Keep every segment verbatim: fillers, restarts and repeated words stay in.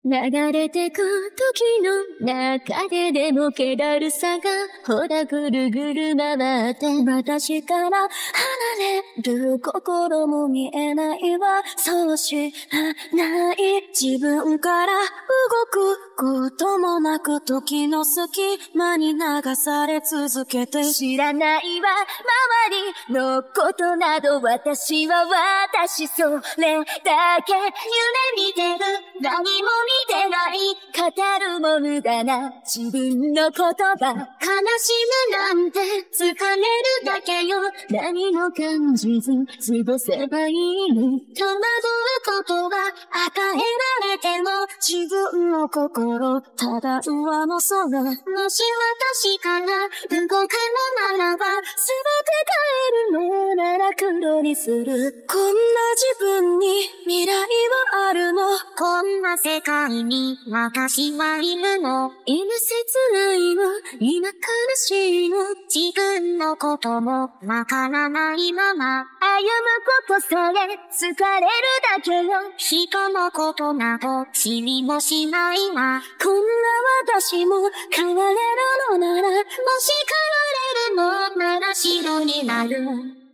流れてく時の中ででも気だるさがほらぐるぐる回って私から離れる心も見えないわそう知らない自分から動くこともなく時の隙間に流され続けて知らないわ周りのことなど私は私それだけ夢見てる何も見てない語るも無駄な自分の言葉悲しむなんて疲れるだけよ何も感じず過ごせばいいの戸惑うことは与えられても自分の心ただ上の空もし私から動くのならば全て変えるのなら黒にするこんな自分に未来はあるのこんな世界に私はいるの今切ないの今悲しいの自分のこともわからないまま歩むことさえ疲れるだけよ人のことなど知りもしないわこんな私も変われるのならもし変われるのなら白になる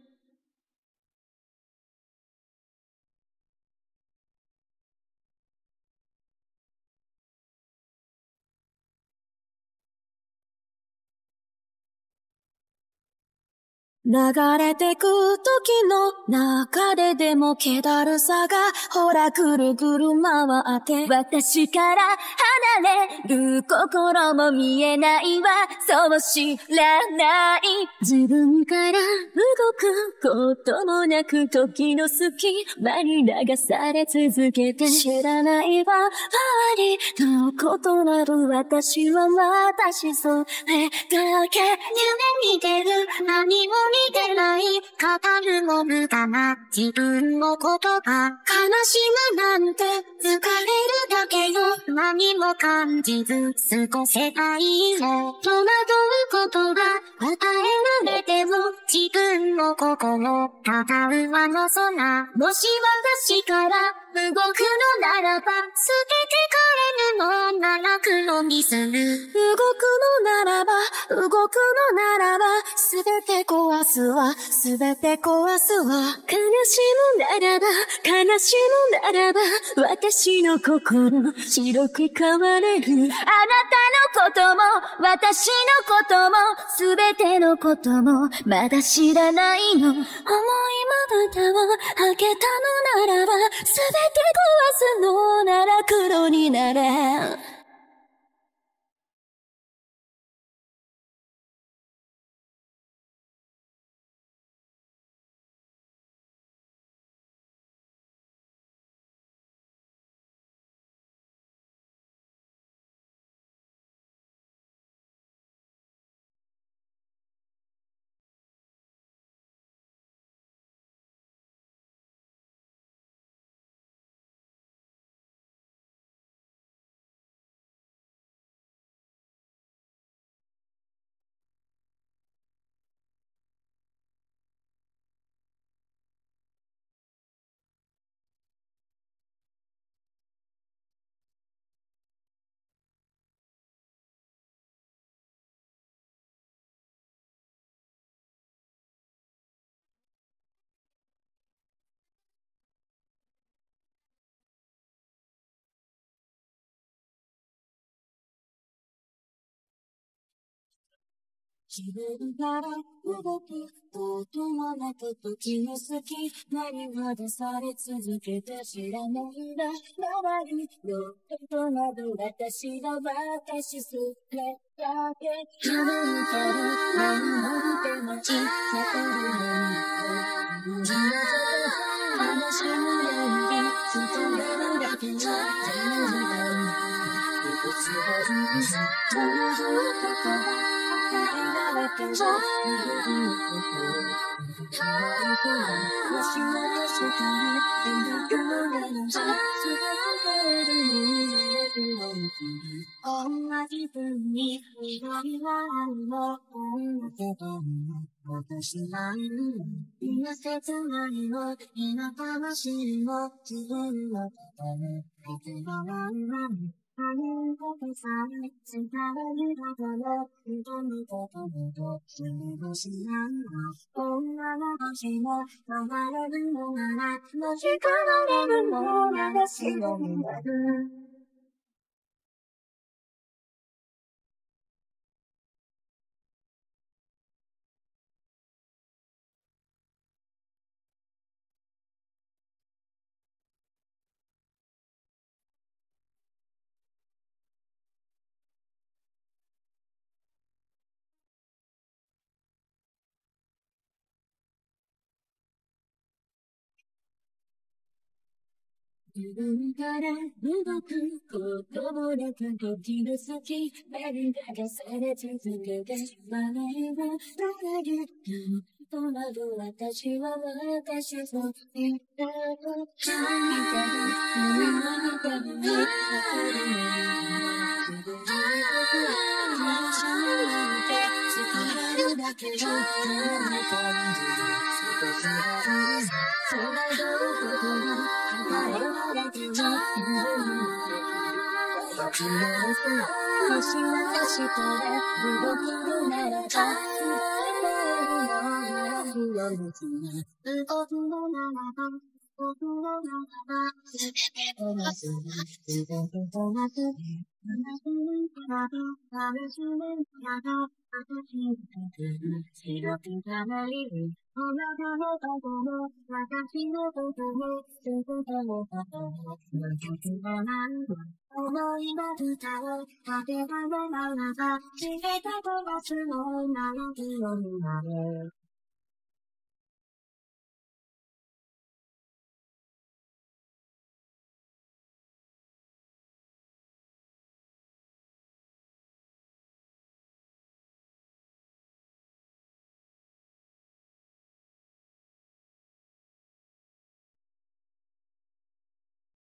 流れてく時の中ででも気だるさがほらぐるぐる回って私から離れる心も見えないわそう知らない自分から動くこともなく時の隙間に流され続けて知らないわ周りのことなど私は私それだけ夢見てる何も見てない語るも無駄な自分の言葉悲しむなんて疲れるだけよ何も感じず過ごせばいいの戸惑うことが与えられても自分の心ただ上の空もし私から動くのならば捨てて帰るのなら黒にする動くのならば動くのならばすべて壊すわすべて壊すわ悲しむならば悲しむならば私の心白く変われるあなたのことも私のこともすべてのこともまだ知らないの重いまぶたを開けたのならばすべて壊すのなら黒になれ自分から動くこともなく時の隙間に惑され続けて知らないな周りのことなど私は私それだけ夢見てる何も見てない語るのに悲しむように疲れるだけじゃ全然いつもいつもことがI can just be you. Oh, な自分に緑はあるの女けど私は今切ないの今悲しいの自分のことに別がないのに他人ことさえ伝えるだから人のことほど知りもしないの女の星も変われるのならもし変われるのなら白になる自分から動くこともなく時の先目に流され続けて前を捉えるとなる私は私を見たと感じた夢の中に残るの自分の僕は話しなんて作れるだけの夢の感じ少しだけそれどこか誰もだけは僕のもし私とで動くならば動くのならば僕のならば全て飛ばす全て飛ばす話にから話にから私にとって白く輝いあなたのことも私のことも全てのこともなくはない思いの蓋を開けたのならば全て飛ばすのなら黒になる